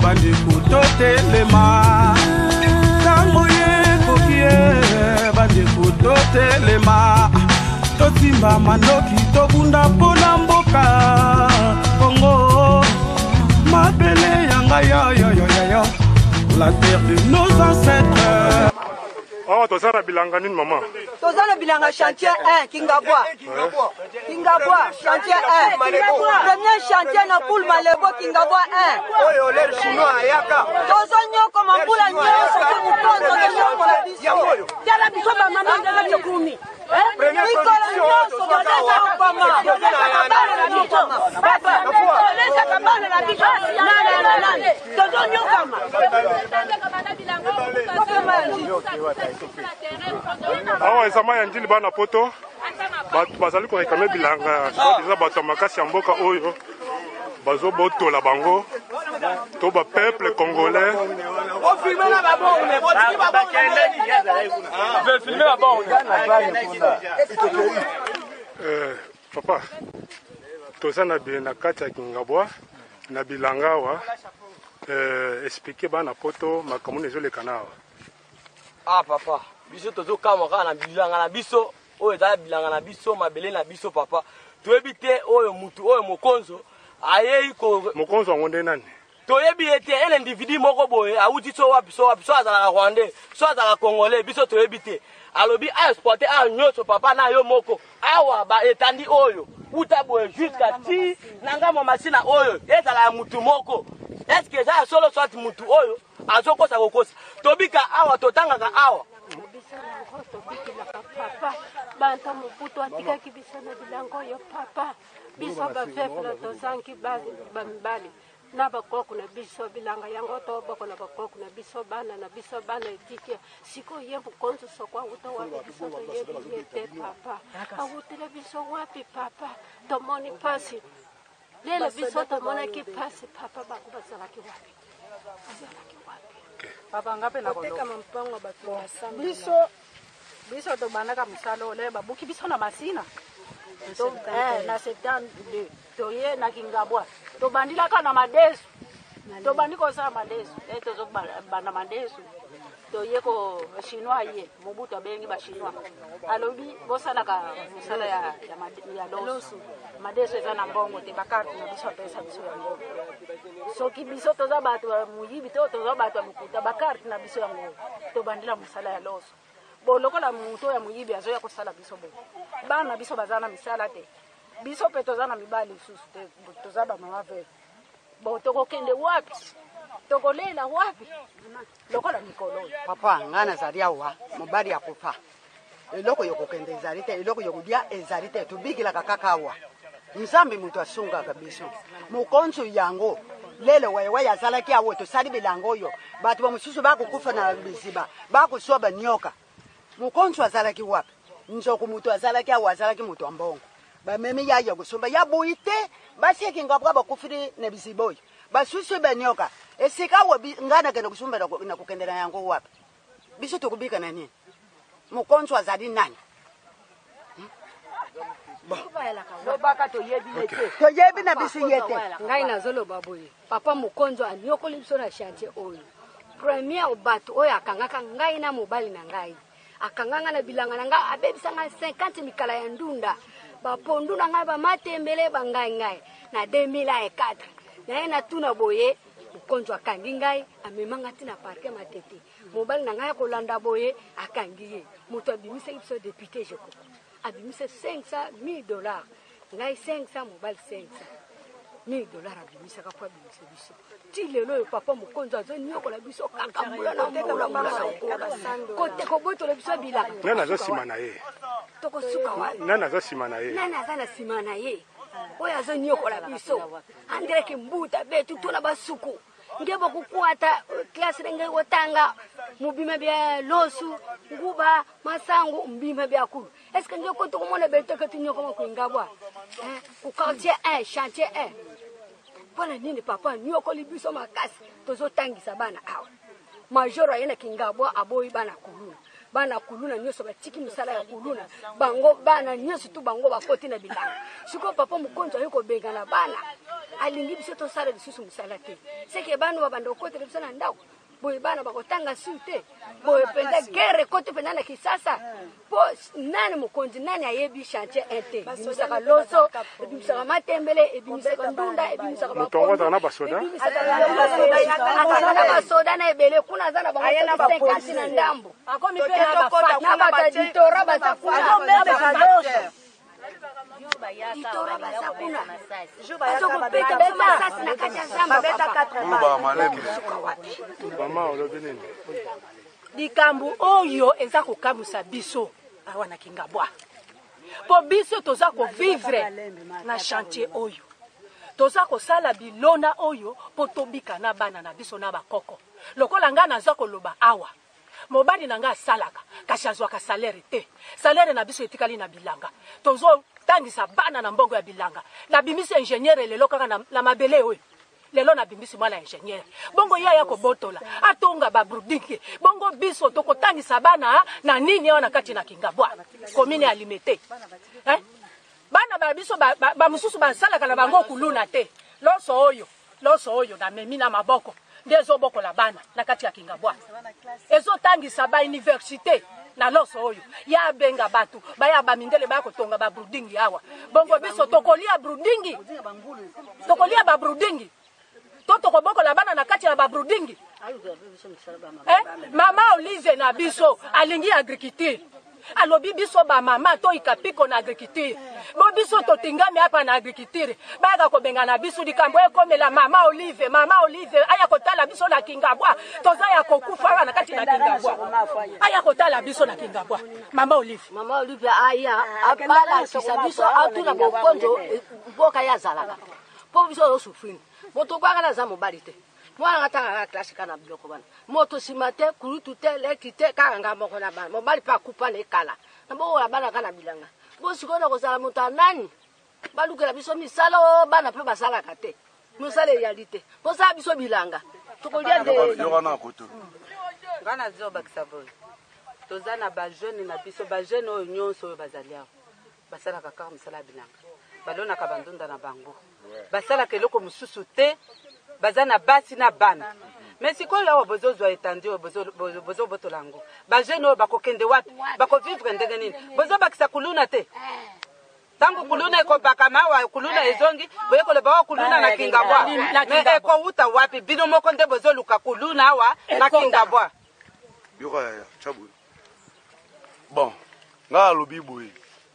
bandeko totelema tango ye kokie bandeko totelema tosimba mandoki tobunda mpona mboka Congo mabele yanga yo la terre de nos ancêtres. Oh, tu as bilanga nini maman? Tu as bilanga chantier 1 Kingabwa. Kingabwa chantier 1. Premier chantier na poule Malebo Kingabwa 1. Oyo le chinois ayaka. Tozo nyoko mambula nyoko soki mukonzo nyoko la biso. Tala biso ba mama ndela chokumi. Première production awa ezama ya njili bana poto bato bazali korekame bilanga déjà bato ya makasi ya mboka oyo bazobotola bango to ba peuple congolais papa toza na kati ya Kingabwa na bilanga awa expliquer bana poto makambo ezoleka nawa. Ah papa biso tozo kama kaka na bilanga na biso oyo ezala bilanga na biso mabele na biso papa toyebi te oyo mutu oyo mokonzo ayei ko mokonzo yango nde nani toyebi ete un individu moko boye awuti so wapi so azalaka rwandais so azalaka congolais biso toyebi te alobi a exporter a nyonso papa na yo moko awa ba etandi oyo uta boye jusqu'à ti nanga masina oyo ezala ya mutu moko est-ce que ça solo soit mutu oyo azokosa kokosa tobika awa totangaka awa papa banta mobutu atikaki biso na bilango oyo papa biso bavefle tozangi bamibali na bakoko na biso bilanga yango toboko na bakoko na biso bana etike siko ye mokonzo soko awuta wapi biso toyebi ye te papa awutile biso wapi papa tomoni pasi lelo biso tomonaki pasi papa bango bazalaki wapi papa ngape na koteka mampango bato basamba biso tobandaka mosala ole babuki biso na masina na 72 toye na Kingabwa tobandilaka na madesu tobandi kosala madesu tozobanda madesu toye ko chinois ye mobutu abengi ba chinois alobi bosalaka mosala ya loso madesu eza na mbongo te bakarte na biso pesa biso yango soki biso toza bato muyibi to toza bato mukuta bakarte na biso yango tobandila mosala ya loso bo lokola muto ya muyibi azoya kosala biso bo bana biso bazana misala te biso pe tozana mibali susu te tozaba mama ve bo tokokende wapi tokolela wapi lokola mikolo papa ngana zaria wa mobali ya kufa eloko yokokende ezali te eloko yokudia ezali te tubikila kakakawa nzambe mutu asunga kabiso mukonzo yango lelo wewe yazalaki awo tosali bilango oyo batu bamususu bakukufa na biziba bakuswa nyoka mukonzo azalaki wapi nzoko mutu azalaki awo azalaki mutu ambongo bamemi yaya kusumba yabuite basi Kingabwa bakufiri ne biziboyo basusu banyoka esika wo ngana kena kusumba na kukendela yango wapi biso tokubika na nini mukonzo azali nani lobaka toyebi yete toyebi na biso yete ngai nazoloba boye papa mokonzo anyokoli biso na chantier oyo premier obato oyo akangaka ngai na mobali na ngai akanganga na bilanga na ngai abebisanga 50 mikala ya ndunda bapondu na ngai bamatembele bangai na 2004 na ena tuna boye mokonzo akangi ngai amemanga tina parke matete mobali na ngai kolanda boye akangi ye moto abimisa biso député jeko abimisa $500,000 ngai 500 mobali $500,000 abimisa ka kwa abimisa biso ti lelo papa mokonzo azo nyokola biso kakambula na kote ko boto le biso bila nana zo simana ye toko suka wa nana zo simana ye nana zana simana ye oya zo nyokola biso andre ke mbuta betu tuna basuku ngebo kukwata klasi ngai wotanga mubima bya losu nguba masangu mbima bya kulu est-ce que ngeko to komona betu ka tinyo koma kuingabwa ku quartier 1 chantier 1 Pona nini papa nyokoli biso makasi tozotangisa bana awa majoro yena Kingabwa aboyi bana kuluna bana kuluna nyonso batiki misala ya kuluna bango bana nyonso tu bango bakoti na bilanga siko papa mokonzo ayoko bengana bana alingi biso to sala lisusu misala te seke bana babanda okoti biso na ndako boye bana bakotanga sute boye penda guerre kote penda na kisasa po nani mokonzi nani ayebi chantier ente bimisaka loso bimisaka matembele ebimisaka ndunda ebimisaka mutongo na basoda basoda na ebele kuna zana bango 50 na ndambo akomi pe na bataditora basakuna Ditora basakuna azoko peta masasi na kacha zamba mama olobi nini likambo oyo eza kokamusa biso awa na Kingabwa po biso toza ko vivre na chantier oyo toza kosala bilona oyo po tobika na bana na biso na bakoko lokola nga naza koloba awa mobali na nga asalaka kasi azwaka salaire te salaire na biso etikali na bilanga tozo tangisa bana na mbongo ya bilanga na bimisi ingénieur lelo kaka na mabele oyo lelo na bimisi mwana ingénieur bongo ya kobotola atonga ba brudingi bongo biso tokotangisa bana na nini wana kati na Kingabwa commune alimete bana ba biso ba mususu basalaka na bango kuluna te loso oyo na memi na maboko ndezo boko la bana na kati ya Kingabwa ezotangisa ba université na loso oyo ya benga batu baya ba mindele ba kotonga ba brudingi awa bongo biso tokolia brudingi tokolia ba brudingi toko boko la bana na kati ya ba brudingi mama Olive na biso alingi agriculture alobi biso ba mama to ikapiko na agriculture bo biso to tingami hapa na agriculture baka ko benga na biso likambo ekomela mama Olive aya kotala biso na Kingabwa toza ya kokufa na kati na Kingabwa aya kotala biso na Kingabwa mama Olive aya apala kisa biso atuna bokonzo boka ya zalaka po biso yo sufrini moto kwa kana za mobali te mwana ngatanga classe kana biloko bana moto simate kurutu te lekite kanga moko na bana mobali pa kupa ne kala nambo ya bana kana bilanga bo sikona ko sala moto nani balukela biso misalo bana pe basala kate musale realite bo sa biso bilanga tokolia de yona koto ngana zo bakisaboy tozana ba jeune na biso ba jeune oyo nyonso oyo bazalia basala kaka musala bilanga balona ka bandunda na bango basala keloko mususu te bazana basi na bana mais sikoyo awa bozozwa etandi oyo bozobotolango bajene oyo bakokende wapi bakovivre ndenge nini bozobakisa kuluna te tangu kuluna ekobaka mawa kuluna ezongi boyekoloba wa kuluna na Kingabwa mais ekowuta wapi bino moko nde bozoluka kuluna awa na Kingabwa yoka chabu bon nga alobi boye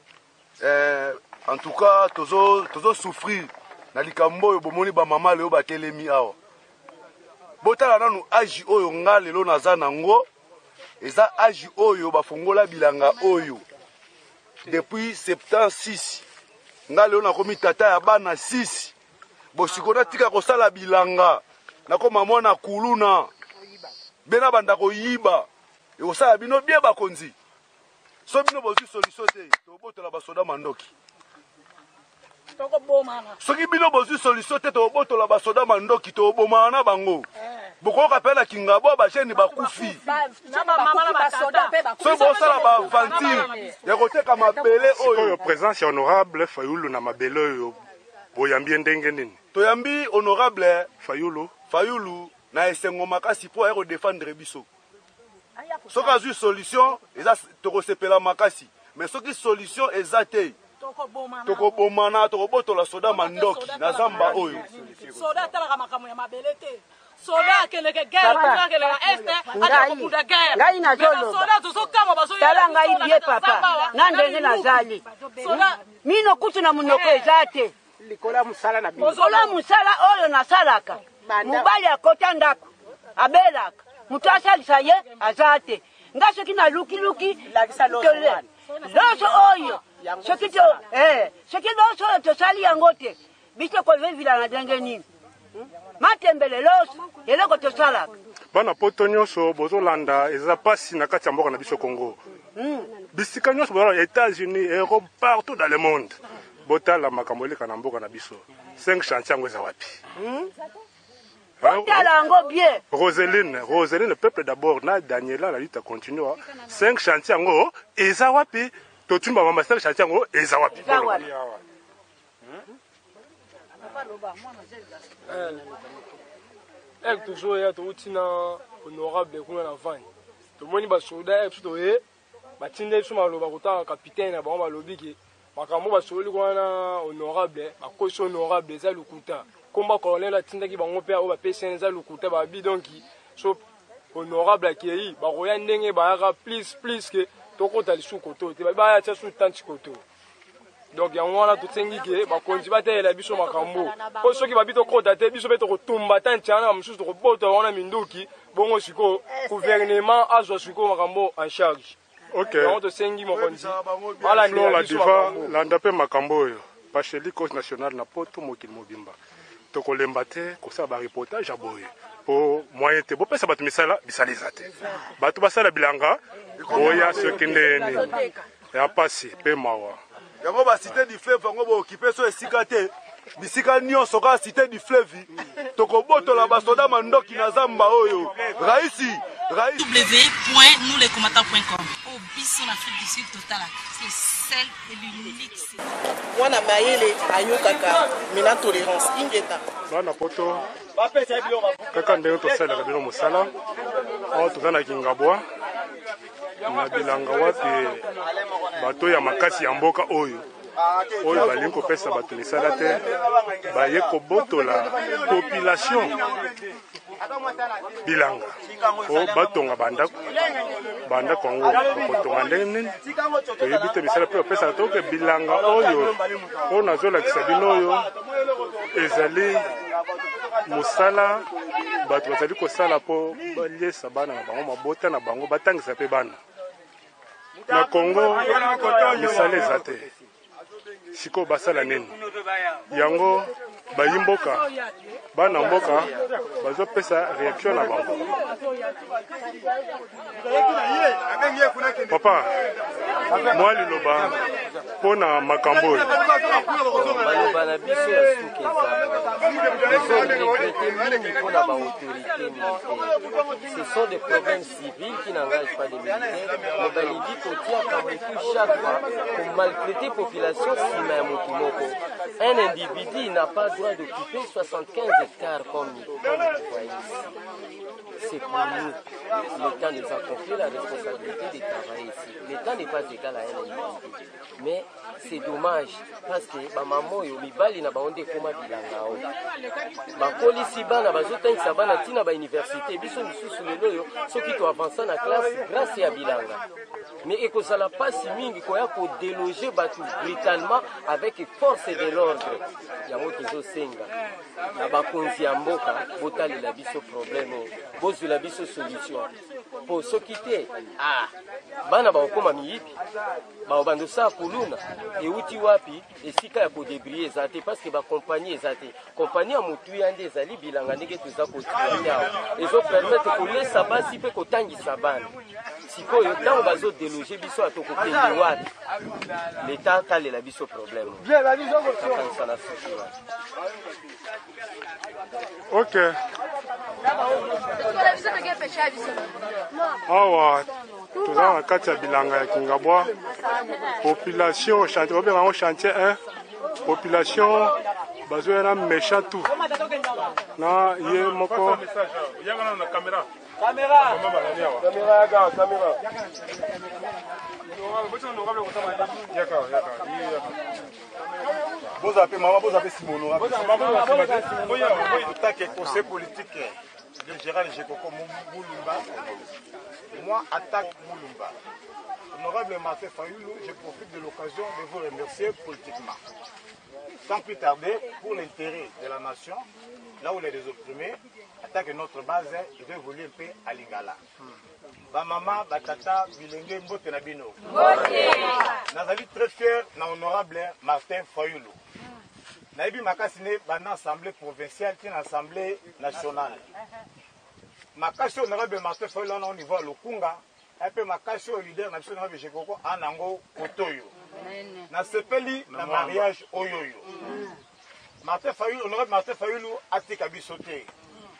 en tout cas tozo souffrir na likambo oyo bomoni ba mama leo batelemi awa botala nanu agi oyo nga lelo naza nango eza agi oyo bafongola bilanga oyo depuis 76 nga leo nakomi tata ya bana 6 bosikona tika kosala bilanga nakoma mwana kuluna bena banda koyiba ekosala bino bien bakonzi so bino bozwi solution te tobotola basoda mandoki soki bino bozwi solution te tobotola basoda mandoki tobomana na bango bokoka pe na Kingabwa bajeni bakufi so bosala baventure ya koteka mabele oyo présence honorable Fayulu na mabele oyo boyambi ndenge nini toyambi honorable Fayulu na esengo makasi po ayeko défendre biso soki azwi solution eza tokosepela makasi mais soki solution eza te tokobomana tokobotola soda mandoki na zamba oyo soda talaka makambo ya mabele te soda akeleke guerre akeleka este atakobuda guerre ngai nazolo soda tozokama bazoya tala ngai bie papa na ndenge nazali mino kutu na munoko eza te likola musala na bino likola musala oyo nasalaka mobali akota ndako abelaka mutu asalisa ye aza te nga soki na lukiluki loso oyo soki loso oyo tosali yango te biso kovivila na ndenge nini matembele loso eloko tosalaka bana poto nyonso bozolanda eza pasi na kati ya mboka na biso Congo bisika nyonso bozolanda États-Unis Europe partout dans le monde botala makambo eleka na mboka na biso 5 chantier yango eza wapi otala yango bien. Roseline, peuple d'abord, na Daniela, la lutte continue. 5 chantiers en haut, et ça wapi. Tout le monde 5 chantiers en haut, et ça wapi. Elle toujours est honorable pour la vente. Tout le monde est soldat, et tout est. Batinde sur ma loba capitaine na ba lobi ki makambo ba soli kwana honorable ba koso honorable za lukuta komba colonel atinda ki bango pe o ba PCN za lukuta ba bi donc so honorable akei ba roya ndenge ba yaka please ke tokota lisukoto te ba ya tsa su tanti koto donc yango wana tutengi ke ba konzi ba tela biso makambo ko soki ba bito kota te biso beto kotumba tanti ana mususu ko bota wana minduki bongo siko gouvernement azwa siko makambo en charge. Ok. Flo la diva landape makambo oyo. Pacheli coach national na poto mokili mobimba. Toko lembate ko sa ba reportage aboye. Po moyen te bo pesa batu misala bisaliza te. Batu basala bilanga oya sokindeni. Ya pasi pe mawa. Yango ba cité du fleuve yango bo occuper so esika te. Bisika nyonso ka cité du fleuve. Toko boto la basoda mandoki na zamba oyo. Raisi www.nousleskomatants.com. Au bis en Afrique du Sud total, c'est celle et l'unique. Moi na mayele ayokaka mina tolérance ingeta. Bana poto. Kaka ndenge to sala kabilo musala. O tozana kingabwa. Na bilanga wapi bato ya makasi ya mboka oyo. Oyo balingi kopesa bato misala te. Baye kobotola population bilanga o batonga bandako yango kotonga ndenge nini toyebi te misala mpe opesaka toke bilanga oyo oyo nazolakisa bino oyo ezali mosala bato bazali kosala mpo baliesa bana na bango mabota na bango batangisa mpe bana na Congo misala eza te sikoyo basala nini yango bayimboka bana mboka bazopesa réaction na bango. Papa moi liloba pona makambo baloba na biso ya suki ce sont des problèmes civils qui n'engagent pas des militaires mais balingi kotiaka motu chaque fois pour maltraiter population nsima ya motu moko. Un individu n'a pas le droit d'occuper 75 hectares comme vous voyez ici. C'est pour nous. L'État nous a confié la responsabilité de travailler ici. L'État n'est pas égal à un individu. Mais c'est dommage parce que maman yo mibali na baonde koma bilanga o. Bakolisi bana bazotangisa bana tina ba université biso misusu lelo yo soki to avancer na classe grâce à bilanga. Mais ekozala pasi mingi koya ko déloger batu brutalement avec force de l'ordre. Yango tozosenga na bakonzi ya mboka botalela biso problème bozula biso solution po soki te bana bakoma miyibi baobandosa kuluna euti wapi esika ya kodébrouiller eza te parce que bakompagnie eza te kompagnie ya motu ya nde ezali bilanga ndenge toza kotianya ezopermettre kolesa basi mpe kotangisa bana sikoyo ntango bazodeloge biso atokokende wapi leta atalela biso problème akanisa na suki wapi. Ok. Awa toza na kati ya bilanga ya Kingabwa population chantier obenga ngo chantier 1 population bazoya na méchant tout na ye moko Vous appelez maman, vous appelez Simon. Conseil politique de Gérald Jekoko Moulumba. Moi, attaque Moulumba. Honorable Martin Fayoulou, je profite de l'occasion de vous remercier politiquement. Sans plus tarder, pour l'intérêt de la nation, là où les désopprimés attaquent notre base, je vais voler un peu à Lingala. Ba maman, ba tata, bilenge mbote na bino. Nazali très fier na honorable Martin Fayoulou. Naibi makasine bana assemblée provinciale qui assemblée nationale. Makasi honorable Martin Fayoulou au niveau le Kunga, un peu makasi au leader na biso na Jekoko anango kotoyo. Na sepeli na mariage oyoyo. Martin Fayoulou, honorable Martin Fayoulou atika bisoté.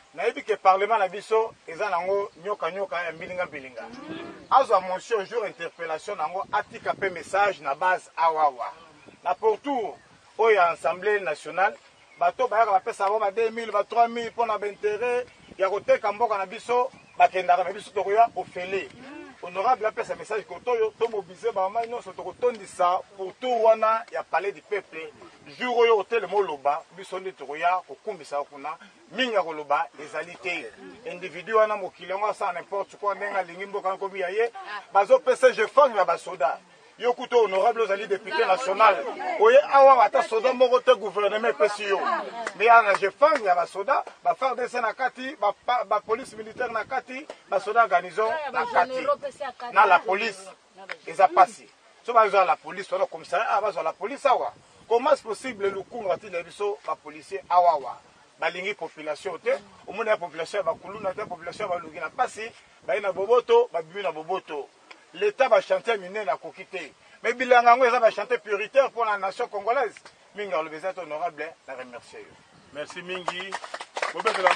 nayebi ke parlement na biso eza nango nyoka nyoka ya mbilinga mbilinga azwa mention jour interpellation nango atika pe message na base awawa na pourtour oyo assemblée nationale bato bayaka bapesa bango ba 2000 ba 3000 mpona baintérêt ya koteka mboka na biso bakendaka na biso tokoya ofele honorable apesa message kotoyo tomobilize bamama nyonso tokotondisa pourtour wana ya palais du peuple jour oyo otelema oloba biso nde tokoya kokumbisa kuna mingi ya koloba ezali te individu wana mokili yango asala n'importe quoi ndenge alingi mboka nkomi ya ye bazopesa jefang ya basoda yo kuta honorable ozali député national oye awa ata soda moko te gouvernement epesi yo me ya na jefang ya basoda bafardc na kati bapolice militaire na kati basoda ya garnison na kati na la police eza pasi so bazwa la police wana commissariat bazwa la police awa comment est possible lukunga atina biso bapolicier awawa balingi population te omona ya population ya bakuluna te population ya balungi na pasi baye na boboto babimi na boboto l'état va chanter minene akoki te mais bilanga yango eza bachante prioritaire pour la nation congolaise mingi alobi eza te honorable na remercie yo merci mingi bobetela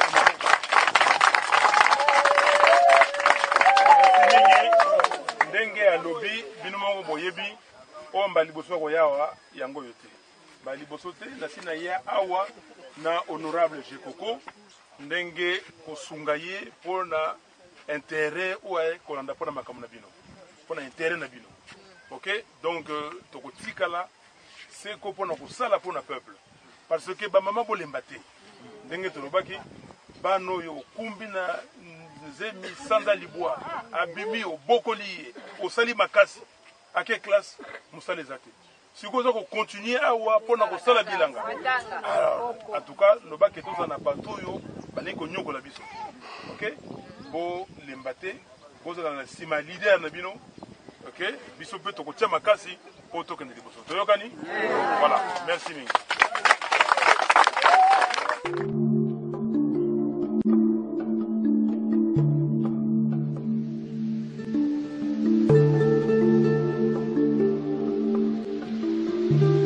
ndenge alobi bino moko boyebi oyo mbaliboso koyawa yango yo te baliboso te nasi na ye awa na honorable Jekoko ndenge kosunga ye mpona intérêt oyo kolanda mpona makambo na bino mpona intérêt na bino ok donc tokotikala seko mpona kosala mpona peuple parce que bamama bolemba te ndenge tolobaki bana oyo okumbi na nzemi sanza libwa abimi obokoli ye osali makasi ake classe mosala eza te sikoyo oza kocontinue awa mpona kosala bilanga en tout cas lobaki toza na bato oyo balingi konyokola biso ok bolemba te bozala na nsima lider na bino ok biso mpe tokotia makasi mpo tokende liboso toyokani voilà merci mingi you.